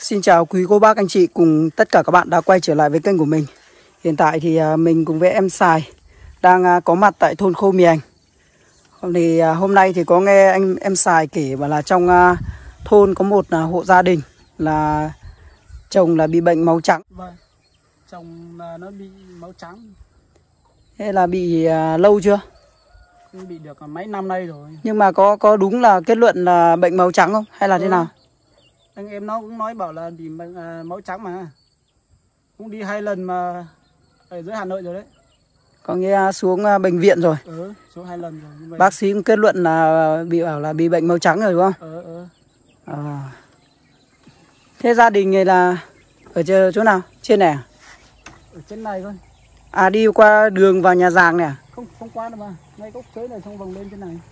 Xin chào quý cô bác anh chị cùng tất cả các bạn đã quay trở lại với kênh của mình. Hiện tại thì mình cùng với em Sài đang có mặt tại thôn Khâu Mì Ảnh. Hôm nay thì có nghe em Sài kể bảo là trong thôn có một hộ gia đình là chồng là bị bệnh máu trắng. Vâng, chồng là nó bị máu trắng. Thế là bị lâu chưa? Cũng bị được mấy năm nay rồi. Nhưng mà có đúng là kết luận là bệnh máu trắng không? Hay là thế nào? Anh em nó cũng nói bảo là bị máu trắng mà. Cũng đi 2 lần mà ở dưới Hà Nội rồi đấy. Có nghĩa xuống bệnh viện rồi. Xuống 2 lần rồi. Bác sĩ cũng kết luận là bảo là bị bệnh máu trắng rồi đúng không? Thế gia đình này là ở chỗ nào? Trên này à? Ở trên này thôi. À, đi qua đường vào nhà giàng này à? Không qua đâu mà. Ngay gốc tới này xong vòng lên trên này.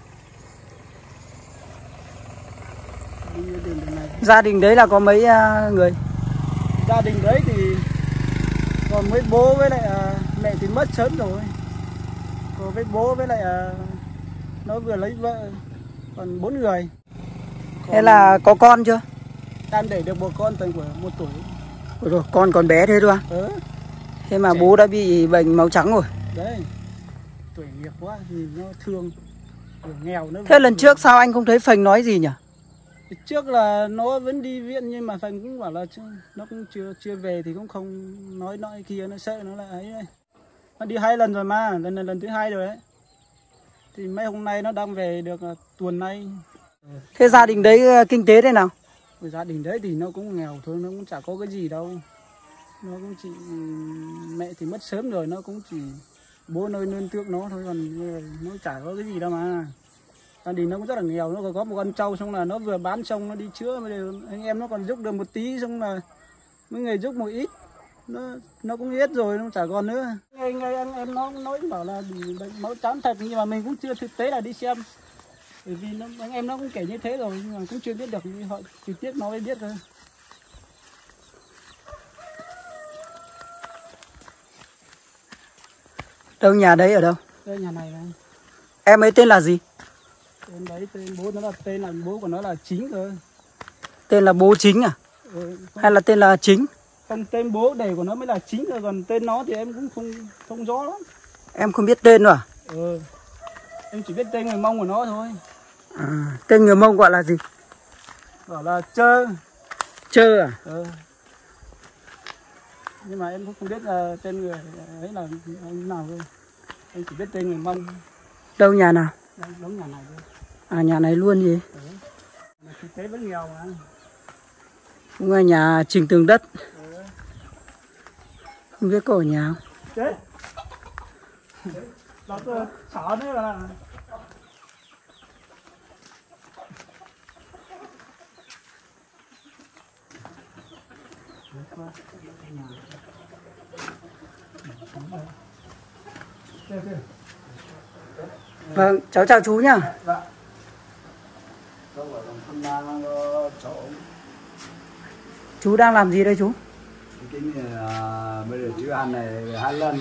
Đi đường này. Gia đình đấy là có mấy người? Gia đình đấy thì còn với bố với lại mẹ thì mất sớm rồi. Còn với bố với lại nó vừa lấy vợ, còn 4 người. Thế là có con chưa? Đang để được một con tầm của 1 tuổi. Ôi rồi, con còn bé thế thôi à? Thế mà bố đã bị bệnh máu trắng rồi. Đấy, tuổi nghiệp quá thì nó thương, nghèo nữa. Thế lần trước sao anh không thấy Phành nói gì nhỉ? Trước là nó vẫn đi viện nhưng mà Phành cũng bảo là nó cũng chưa về thì cũng không nói kia, nó sợ nó là ấy đấy. Nó đi 2 lần rồi mà, lần thứ 2 rồi đấy. Thì mấy hôm nay nó đang về được tuần nay. Thế gia đình đấy kinh tế thế nào? Gia đình đấy thì nó cũng nghèo thôi, nó cũng chả có cái gì đâu. Nó cũng chỉ mẹ thì mất sớm rồi, nó cũng chỉ bố nơi nương tựa nó thôi, còn nó chả có cái gì đâu mà. Gia đình nó cũng rất là nghèo, nó còn có một con trâu, xong là nó vừa bán xong nó đi chữa, bây giờ anh em nó còn giúp được một tí, xong là mấy người giúp một ít, nó cũng hết rồi, nó chả còn nữa. Anh em nó nói bảo là bị bệnh máu trắng thật, nhưng mà mình cũng chưa thực tế là đi xem, bởi vì anh em nó cũng kể như thế rồi nhưng mà cũng chưa biết được, họ trực tiếp nói mới biết thôi. Đâu, nhà đấy ở đâu? Đây, nhà này này. Em ấy tên là gì? Tên đấy, tên bố của nó là Chính cơ. Tên là bố Chính à? Hay là tên là Chính? Không, tên bố đẻ của nó mới là Chính rồi, còn tên nó thì em cũng không rõ lắm. Em không biết tên nữa à? Em chỉ biết tên người Mông của nó thôi. Tên người Mông gọi là gì? Gọi là Chơ. Chơ à? Nhưng mà em cũng không biết là tên người ấy là như nào thôi. Em chỉ biết tên người Mông. Đâu, nhà nào? Đúng nhà này thôi. À, nhà này luôn gì? Thực tế vẫn nghèo mà. Cũng là nhà trình tường đất. Không biết có ở nhà không? Chết. Đó cơ, sợ đấy là. Vâng, cháu chào chú nhá. Chú đang làm gì đây chú? Cái này là bây giờ chú ăn này 2 lần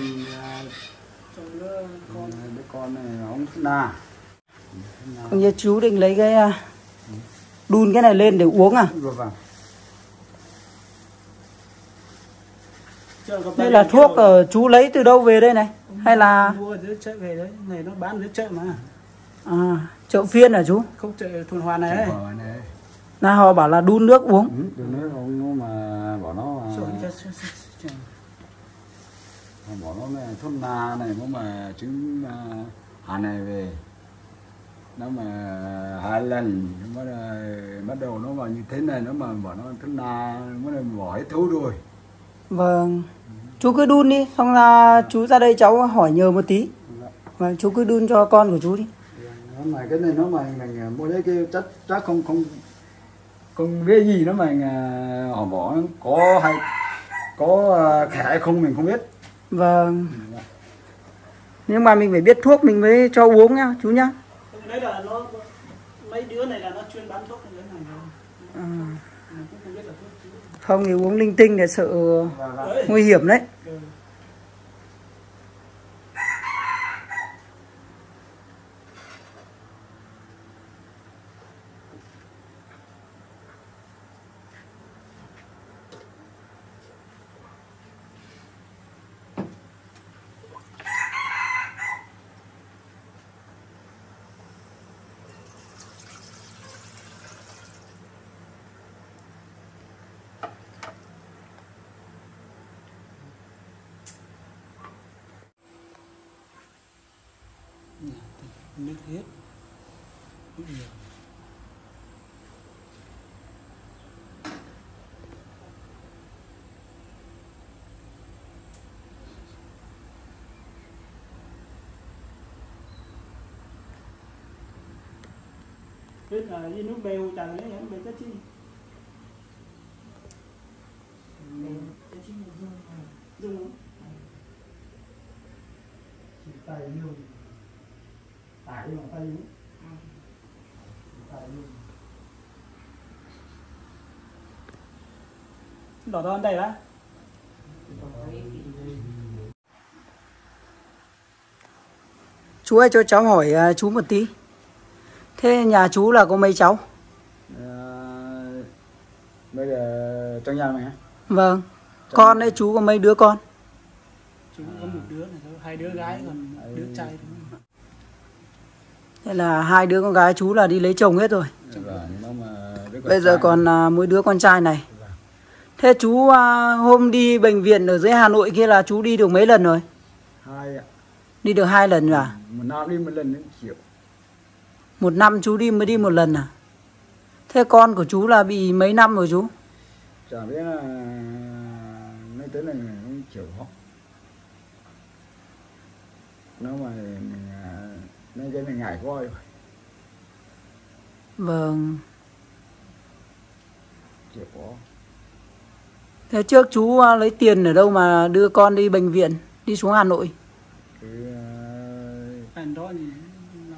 con này không na. Không như chú định lấy cái đun cái này lên để uống à? Vâng. Đây là thuốc chú lấy từ đâu về đây này? Hay là Mua ở dưới chợ về đấy, này nó bán dưới chợ mà. Chợ phiên hả chú? Không, chợ Thuần Hòa này. Là họ bảo là đun nước uống. Đun nước uống mà bảo nó bảo nó này thuốc na này, nó mà trứng Hà này về nó mà 2 lần bắt đầu nó vào như thế này, nó mà bảo nó thuốc na nó bỏ hết thuốc rồi. Vâng. Chú cứ đun đi, xong là chú ra đây cháu hỏi nhờ một tí. Vâng, chú cứ đun cho con của chú đi. Nó mà cái này nó mà mình mua đấy cái chắc không biết gì nó mà họ bỏ có hay có khẻ hay không mình không biết. Vâng. Nhưng mà mình phải biết thuốc mình mới cho uống nhá chú nhá. Đấy là nó, mấy đứa này là nó chuyên bán thuốc như thế này rồi. Mình cũng không biết là thuốc. Không thì uống linh tinh để sợ nguy hiểm đấy. Nước hết. Nước nhiều. Biết là cái nước bèo chẳng lấy em bèo chất chi. Dùng không? Tay luôn. Tải bằng tay luôn. Tải luôn. Đỏ đòn đây đó. Chú ơi cho cháu hỏi chú một tí. Thế nhà chú là có mấy cháu? Bây giờ trong nhà mày hả? Vâng. Con ấy chú có mấy đứa con? Chú có một đứa này thôi, 2 đứa gái còn đứa trai thôi. Thế là 2 đứa con gái chú là đi lấy chồng hết rồi. Bây giờ còn mỗi đứa con trai này. Thế chú hôm đi bệnh viện ở dưới Hà Nội kia là chú đi được mấy lần rồi? 2 ạ. Đi được 2 lần à? Một năm đi một lần đến chiều. Một năm chú đi mới đi một lần à? Thế con của chú là bị mấy năm rồi chú? Chả biết là nói tới là không chịu không. Nếu mà mình nói cái này ngại coi rồi. Vâng. Chịu có. Thế trước chú lấy tiền ở đâu mà đưa con đi bệnh viện, đi xuống Hà Nội? Anh đó thì nó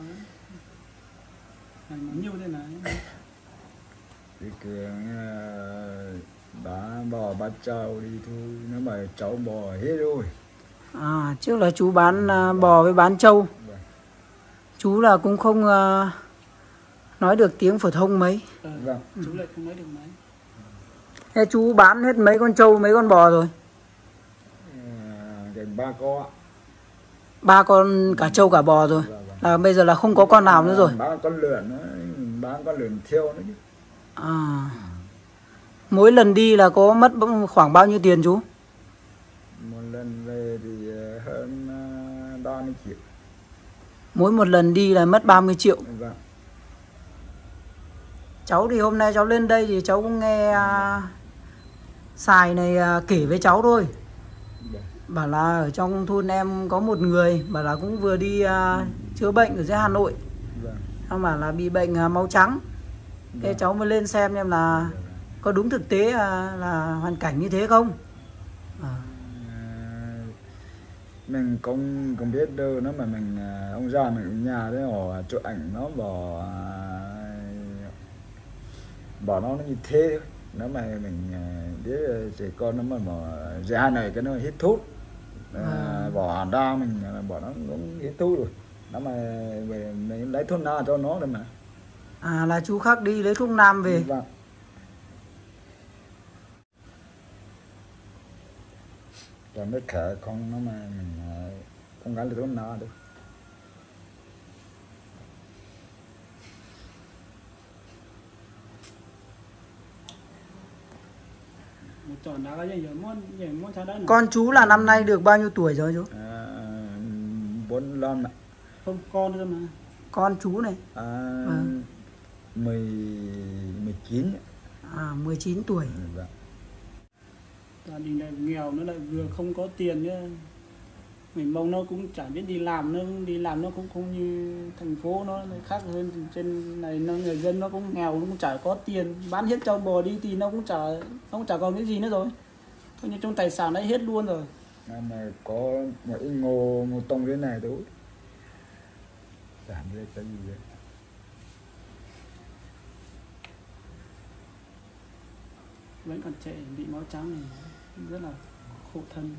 nhiều thế này. Thì cường bán bò bắt trâu đi thôi, nếu mà cháu bò hết rồi. À, trước là chú bán bò với bán trâu. Vâng. Chú là cũng không nói được tiếng phổ thông mấy. Vâng. Chú lại không nói được mấy. Thế chú bán hết mấy con trâu, mấy con bò rồi? Gần 3 con ạ. 3 con cả trâu cả bò rồi. Vâng. Là bây giờ là không có con nào nữa rồi. Bán con lợn nữa, bán con lợn thiêu nữa chứ. À. Mỗi lần đi là có mất khoảng bao nhiêu tiền chú? Một lần về thì hơn 30 triệu. Mỗi một lần đi là mất 30 triệu. Vâng. Cháu thì hôm nay cháu lên đây thì cháu cũng nghe Sài này kể với cháu thôi. Vâng. Bảo là ở trong thôn em có một người, bảo là cũng vừa đi chữa bệnh ở dưới Hà Nội. Vâng. Ông bảo là bị bệnh máu trắng. Thế cháu mới lên xem là có đúng thực tế là hoàn cảnh như thế không? Mình không biết đâu, nếu mà mình ông già mình ở nhà đấy họ chụp ảnh nó bỏ nó như thế thôi. Nếu mà mình biết trẻ con nó mà ra này cái nó hít thuốc bỏ đau mình bỏ nó cũng hít thuốc rồi. Nó mà về mình lấy thuốc nam cho nó rồi mà. À là chú Khắc đi lấy thuốc nam về. Vâng. Rồi mới khỏe con nó mà mình không gắn được thuốc nam được. Một tròn đá cái gì món chả đấy. Con chú là năm nay được bao nhiêu tuổi rồi chú? 45 ạ. Không con nữa mà. Con chú này? 19. À 19 tuổi. Vâng. Gia đình này nghèo nó lại vừa không có tiền nữa. Mình mong nó cũng chả biết đi làm nó cũng không như thành phố, nó khác hơn. Trên này người dân nó cũng nghèo, nó cũng chả có tiền, bán hết trâu bò đi thì nó cũng chả còn cái gì nữa rồi. Coi như trong tài sản đấy hết luôn rồi. Mà có một ít ngô tông thế này thôi. Chả biết cái gì vậy. Vẫn còn trẻ bị máu trắng này rất là khổ thân.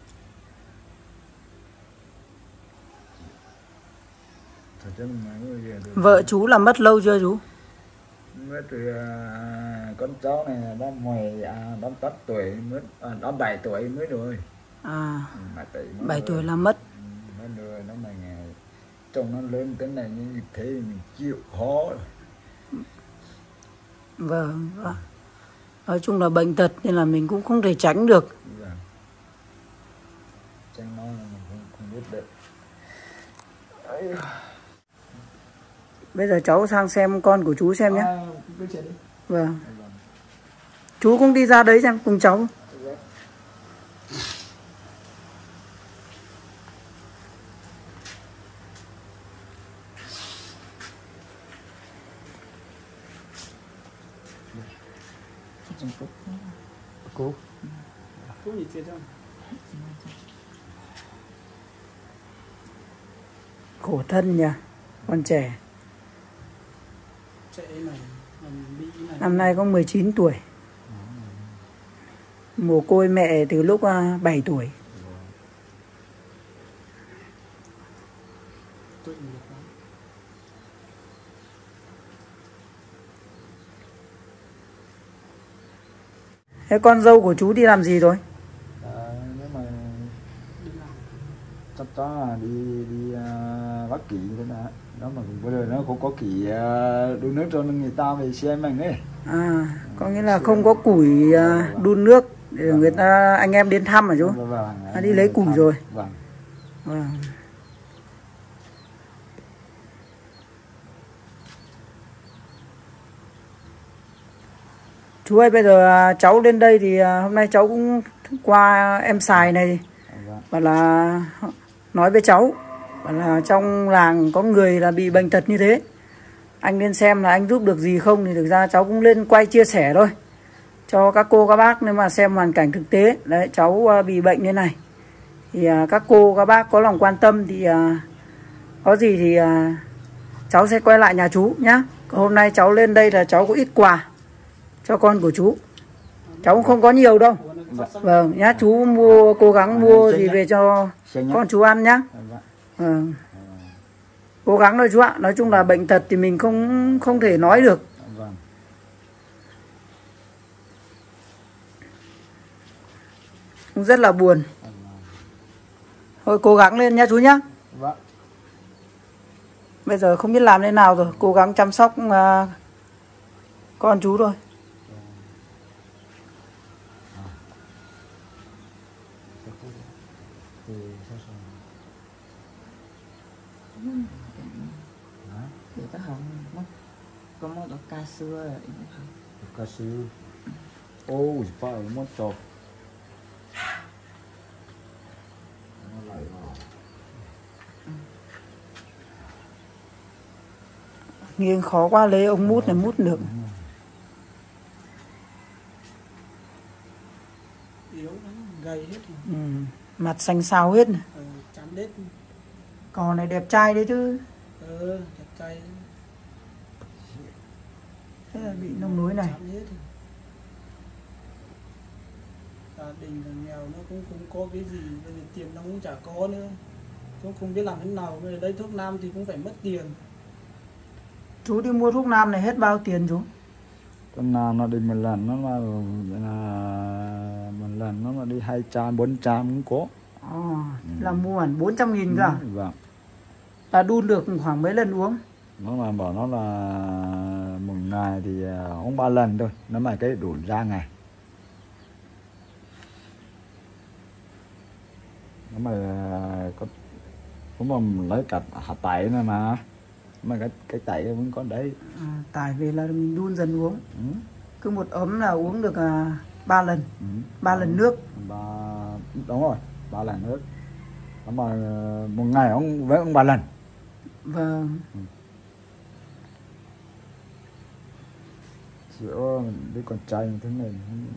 Vợ chú là mất lâu chưa chú? Mất từ con cháu này nó 8 tuổi mất, nó 7 tuổi mới rồi. 7 tuổi là mất. Nó rồi nó mình trông nó lớn cái này như thế mình chịu khó rồi. Vâng. Nói chung là bệnh tật nên là mình cũng không thể tránh được. Tránh nó là mình không biết được. Bây giờ cháu sang xem con của chú xem nhé. Vâng. Chú cũng đi ra đấy xem cùng cháu. Cô gì chết không? Khổ thân nhỉ, con trẻ. Trẻ này, bị này. Năm nay có 19 tuổi. Mồ côi mẹ từ lúc 7 tuổi. Tội nghiệp lắm. Thế con dâu của chú đi làm gì rồi? nếu mà Đi làm. chắc chắn là đi bắt kỵ thế nào đó, mà bây giờ nó cũng có kỵ đun nước cho người ta về xem mình ấy. À, có nghĩa là không có củi đun nước để người ta anh em đến thăm hả chú? Đi lấy củi rồi. Vâng. Vâng. Chú ơi, bây giờ cháu lên đây thì hôm nay cháu cũng qua em Sài này, bảo là nói với cháu bảo là trong làng có người là bị bệnh tật như thế, anh lên xem là anh giúp được gì không. Thì thực ra cháu cũng lên quay chia sẻ thôi cho các cô các bác nếu mà xem hoàn cảnh thực tế đấy, cháu bị bệnh như này thì các cô các bác có lòng quan tâm thì có gì thì cháu sẽ quay lại nhà chú nhá. Hôm nay cháu lên đây là cháu có ít quà cho con của chú, cháu cũng không có nhiều đâu. Vâng nhá, chú mua cố gắng mua gì về cho con chú ăn nhá. Vâng. Cố gắng thôi chú ạ, nói chung là bệnh tật thì mình không thể nói được. Cũng rất là buồn. Thôi cố gắng lên nhá chú nhá. Bây giờ không biết làm thế nào rồi, cố gắng chăm sóc con chú thôi. Để ta học có một ca xưa Ca sư. Ôi, phải mất rồi. Nghiêng khó quá, lấy ông mút này mút được. Yếu lắm, gầy hết rồi. Mặt xanh xao hết này. Chán đết. Cò này đẹp trai đấy chứ. Đẹp trai. Thế là bị nông nối này. Chán hết rồi. Gia đình là nghèo nó cũng không có cái gì, bây giờ tiền nó cũng chả có nữa, cũng không biết làm thế nào. Bây giờ đây thuốc nam thì cũng phải mất tiền. Chú đi mua thuốc nam này hết bao tiền chú? Thuốc nam nó đi một lần nó là một lần nó đi 200 400 cũng có. Là mua hẳn 400.000 cả. Vâng. Là đun được khoảng mấy lần uống? Nó là bảo nó là một ngày thì uống 3 lần thôi, nó mà cái đủ ra ngày. Nó mà có cũng mà lấy cả hạt tẩy nữa mà cái tẩy vẫn có đấy. Tải về là mình đun dần uống. Cứ một ấm là uống được 3 lần. 3 lần nước. Đúng rồi, 3 lần nước. Nó mà một ngày ông với ông 3 lần. Vâng. Sữa đứa con trai như thế này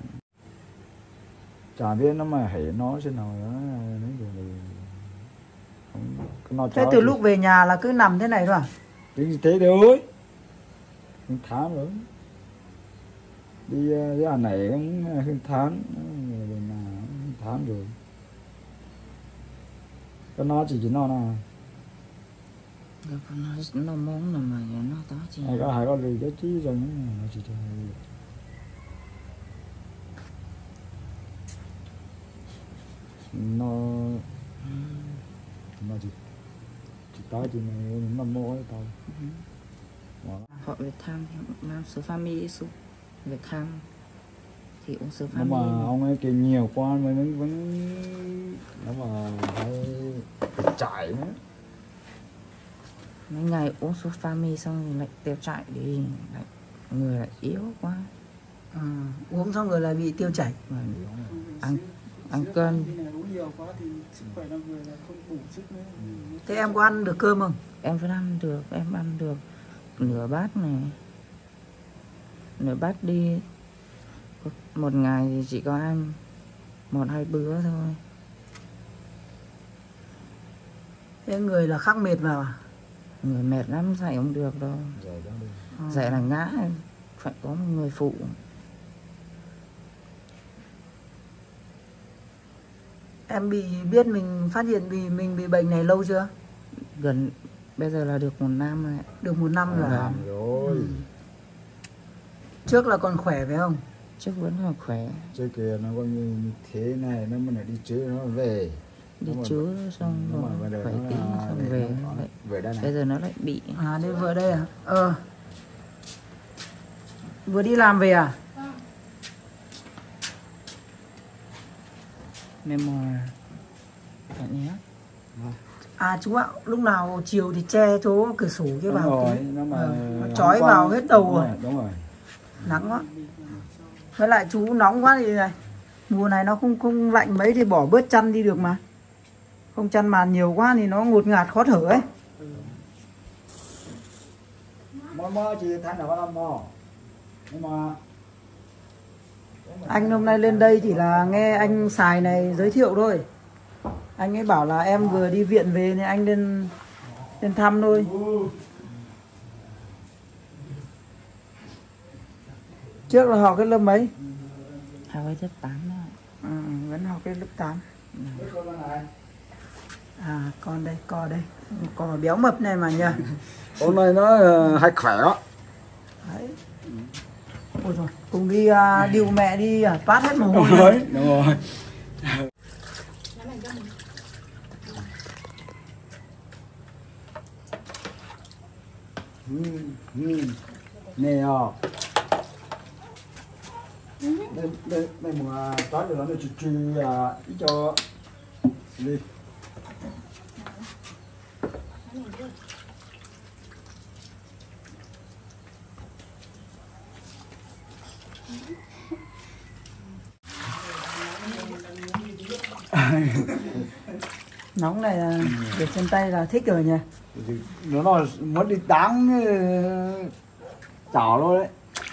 chả biết nó mà hãy nó thế nào đó. Thế từ lúc về nhà là cứ nằm thế này thôi à? Như thế thôi. Tháng nữa đi cái này cũng hơn tháng rồi. Nó chỉ nó nào nó món nào mà nó đó chứ. Hai có lì cái chí rồi nó chỉ nó chỉ tới thì nó mua tao. Họ về thăm mang số family xuống về thăm thì uống số family. Nhưng mà ông ấy kêu nhiều quá mới vẫn nó mà phải chạy nữa. mấy ngày uống sulfami xong thì lại tiêu chảy đi, lại người lại yếu quá. Uống xong rồi lại bị tiêu chảy. Mà ăn cơm. Uống nhiều quá thì sức khỏe trong người là không đủ sức nữa. Thế em có ăn được cơm không? Em vẫn ăn được, em ăn được nửa bát này. Nửa bát đi. Một ngày thì chỉ có ăn 1-2 bữa thôi. Thế người là khắc mệt vào à? Người mệt lắm, dậy không được đâu. Dậy là ngã, phải có một người phụ. Em biết mình phát hiện mình bị bệnh này lâu chưa? Bây giờ là được 1 năm rồi. Được 1 năm rồi. Làm rồi. Trước là còn khỏe phải không? Trước vẫn còn khỏe. Trước kia nó coi như thế này, nó mới lại đi chữa nó về. Đi chữa xong rồi khỏe tí xong về. Về đây này. Bây giờ nó lại bị. À đây vừa đây à? Vừa đi làm về à? Memoir. Bạn nhé. À chú ạ, lúc nào chiều thì che chỗ cửa sổ cái vào Rồi, tí. nó Chói vào hết đầu rồi. Đúng rồi. Nắng quá. Với lại chú nóng quá thì này. Mùa này nó không lạnh mấy thì bỏ bớt chăn đi được mà. Không chăn màn nhiều quá thì nó ngột ngạt khó thở ấy. Mò chị than là có mò. Nhưng mà Anh hôm nay lên đây chỉ là nghe anh Sài này giới thiệu thôi. Anh ấy bảo là em vừa đi viện về nên anh lên thăm thôi. Trước là học cái lớp mấy? Học cái lớp 8 đó. Vẫn học cái lớp 8. À con đây, co đây. Con mà béo mập này mà nhờ. hôm nay nó hay khỏe đó. Đấy. Ôi rồi, cùng đi điều mẹ đi toát hết mồ hôi. Đúng rồi. Nè đây mà toát được nó chữ ý cho đi. Nóng này là được trên tay là thích rồi nhỉ. Nó muốn đi táng chảo luôn đấy.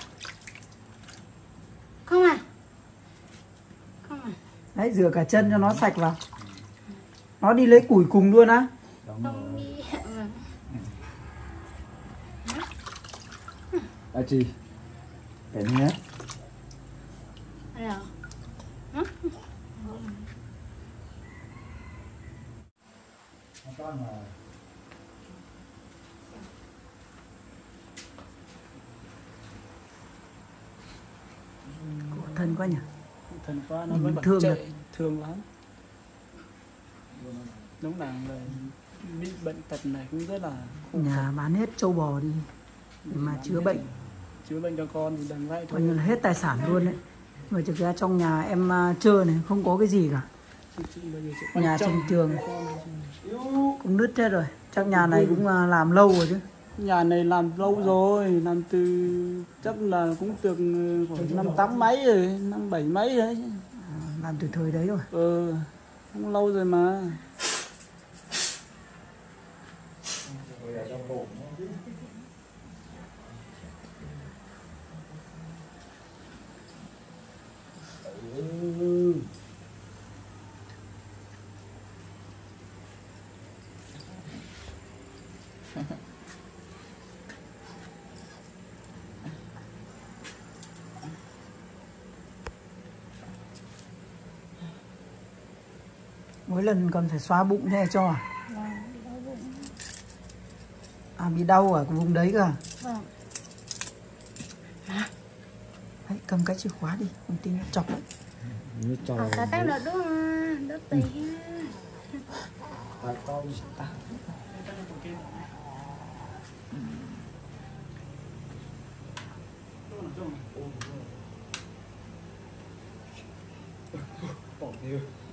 Không à? Không à? Đấy, rửa cả chân cho nó sạch vào. Nó đi lấy củi cùng luôn á. Không đi mà. À chị cái nhé. Rồi. Thân quá nhỉ. Thần quá nó Mình mới bật thương trệ, thật. thương lắm. Đúng là người bị bệnh tật này cũng rất là Nhà bán hết trâu bò đi để mà chữa bệnh. chữa bệnh cho con thì đành vậy thôi. Coi như là hết tài sản luôn đấy. Mà thực ra trong nhà em chơi này không có cái gì cả. Nhà trên tường cũng nứt hết rồi. Chắc nhà này cũng làm lâu rồi chứ. Nhà này làm lâu rồi, làm từ chắc là cũng được khoảng 5-8 mấy rồi, 5-7 mấy đấy. Làm từ thời đấy rồi. Cũng lâu rồi mà. Mỗi lần còn phải xoa bụng thế cho à? À bị đau ở cái vùng đấy cơ à? Vâng. Đấy, cầm cái chìa khóa đi, không tin nó chọc đấy. Cả tay nó đỡ tì ha.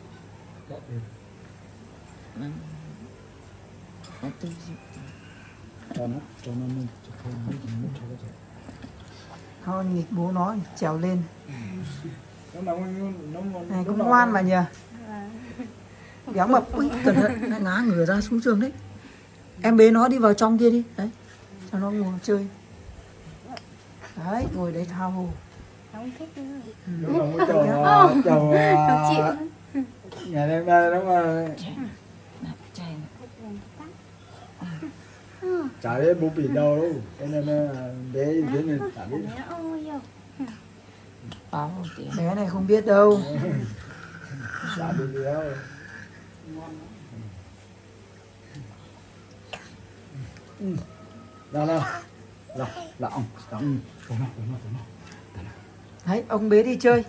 Nó tư cho nó chụp thêm mấy cho nó chụp. Thôi nghịch bố nó trèo lên. Nó Này cũng ngoan mà nhỉ. Béo mập. Ui, cẩn thận, lại ngã ngửa ra xuống giường đấy. Em bế nó đi vào trong kia đi. Đấy, cho nó ngồi chơi. Đấy, ngồi đấy thao hồ. Không thích nữa. Đúng là muốn chầu Không chịu. ngày đêm đây đúng rồi. Chay. Chả biết bố bị đâu đâu. Cho nên bé gì thế này chả biết. Ôi dồi. Báo tiền. Bé này không biết đâu. Chả biết gì đâu. Nào nào. Là ông. Đấy, ông bế đi chơi.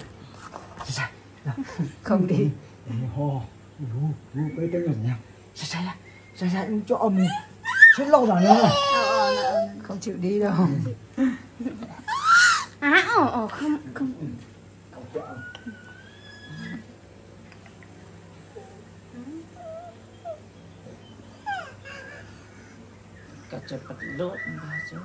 Không đi. Hồ. Cái tiếng là nhau. Sai cho ông đi. Chết lâu rồi nữa. Không chịu đi đâu. Không. Cả chập bật đốt bà cho.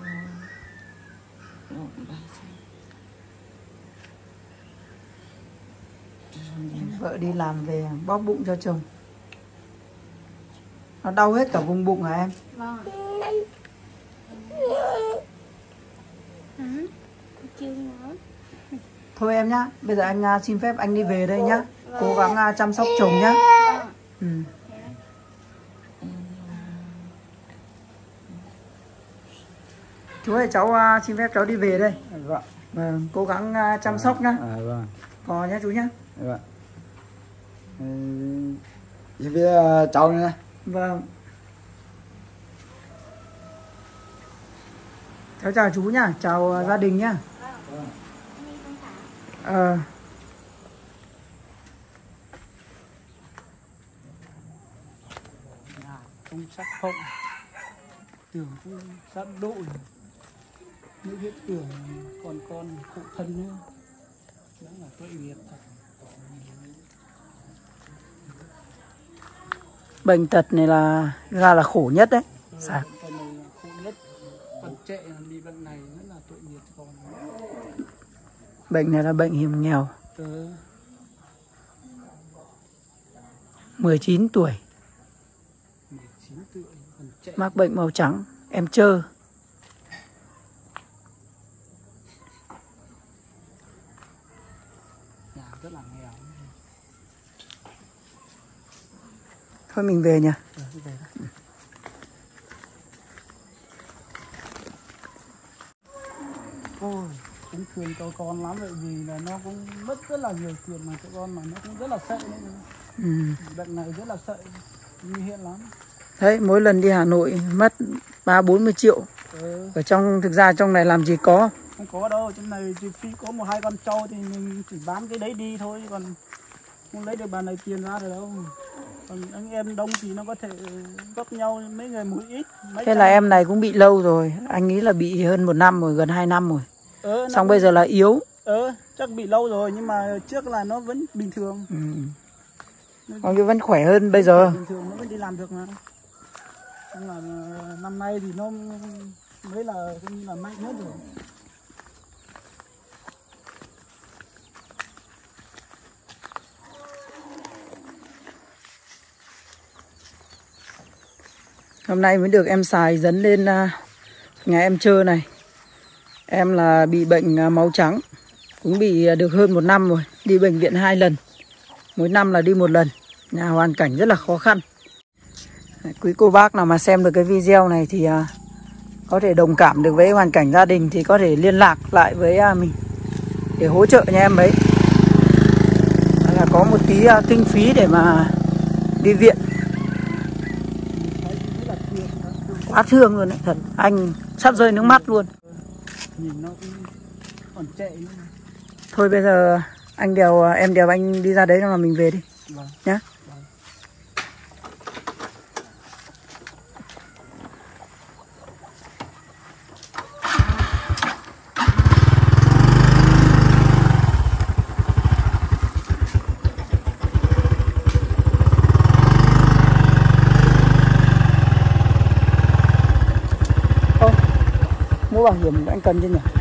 Vợ đi làm về bóp bụng cho chồng. Nó đau hết cả vùng bụng hả em? Vâng. Chịu nữa. Thôi em nhá, bây giờ anh xin phép anh đi về đây nhá. Cố gắng chăm sóc chồng nhá. Ừ. Chú ơi, cháu xin phép cháu đi về đây. Vâng. Vâng, cố gắng chăm sóc nhá. Vâng. Có nhá chú nhá. Vâng. Chị biết cháu nữa. Vâng. Cháu chào chú nhá, chào gia đình nhá. không sắc không. Tưởng cũng sát độ. Những hiện tưởng còn phụ thân nữa. Đó là tội nghiệp thật. Bệnh tật này là khổ nhất đấy. Dạ. Phần này là khổ nhất. Phần trẻ bị bệnh này rất là tội nghiệp còn. Bệnh này là bệnh hiểm nghèo. 19 tuổi. 19 tuổi phần trẻ. Mắc bệnh màu trắng, em trơ. Nhà rất là nghèo. Thôi mình về nhỉ. Về đó. Ôi, cũng thương cho con lắm vậy vì là nó cũng mất rất là nhiều tiền mà cho con mà nó cũng rất là sợ nữa. Bệnh này rất là sợ, nguy hiểm lắm. Đấy, mỗi lần đi Hà Nội mất 30-40 triệu. Ở thực ra trong này làm gì có. Không có đâu, trong này chỉ khi có 1-2 con trâu thì mình chỉ bán cái đấy đi thôi, còn không lấy được bàn này tiền ra được đâu. Còn anh em đông thì nó có thể gấp nhau mấy người một ít. Thế là em này cũng bị lâu rồi, anh nghĩ là bị hơn 1 năm rồi, gần 2 năm rồi. Xong bây giờ là yếu. Chắc bị lâu rồi nhưng mà trước là nó vẫn bình thường. Còn cái vẫn khỏe hơn bây giờ. Bình thường nó vẫn đi làm được mà. Nhưng là năm nay thì nó mới là cũng như là mạnh nhất rồi. Hôm nay mới được em Sài dẫn lên nhà em chơi này. Em là bị bệnh máu trắng. Cũng bị được hơn 1 năm rồi. Đi bệnh viện 2 lần. Mỗi năm là đi 1 lần. Nhà hoàn cảnh rất là khó khăn. Quý cô bác nào mà xem được cái video này thì có thể đồng cảm được với hoàn cảnh gia đình thì có thể liên lạc lại với mình để hỗ trợ nhà em ấy. Là có một tí kinh phí để mà đi viện. Quá thương luôn đấy, thật. Anh sắp rơi nước mắt luôn. Nhìn nó cũng còn trẻ nữa. Thôi bây giờ anh em đèo anh đi ra đấy mà mình về đi. Vâng. Nhá. bảo hiểm anh cần chứ nhỉ?